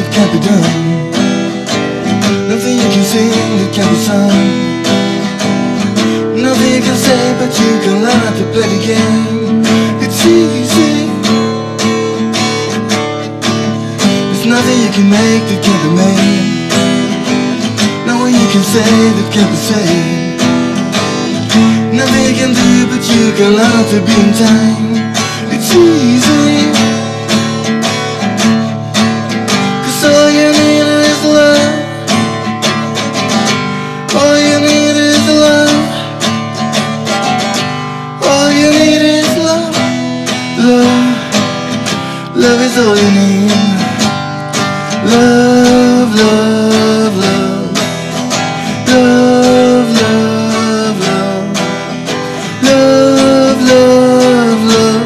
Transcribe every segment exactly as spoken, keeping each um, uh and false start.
that can't be done. Nothing you can sing that can't be sung. Nothing you can say, but you can learn to play the game. It's easy. There's nothing you can make that can't be made. No one you can say that can't be said. Nothing you can do, but you can learn to be in time. It's easy. Cause all you need is love. All you need is love. All you need is love. Love. Love is all you need. Love, love, love. Love, love, love. Love, love, love.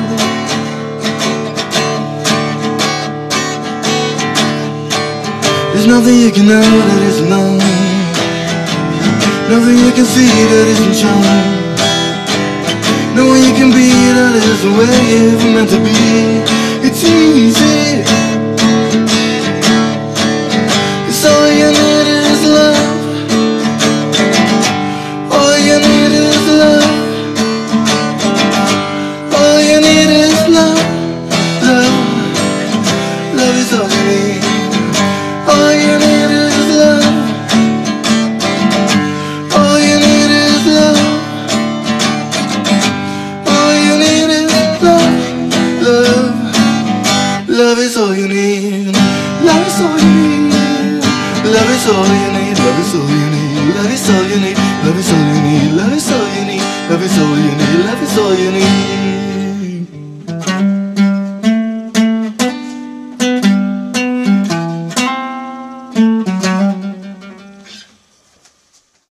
There's nothing you can know that isn't known. Nothing you can see that isn't shown. No one you can be that isn't where you're meant to be. It's easy. It's all you need is love. All you need is love. All you need is love. Love. Love is all you need. All you need is love. All you need is love. All you need is love. Love. Love is all you need. Love is all you need. Love is all you need. Love is all you need. Love is all you need. Love is all you need. Love is all you need. Love is all you need. Love is all you need.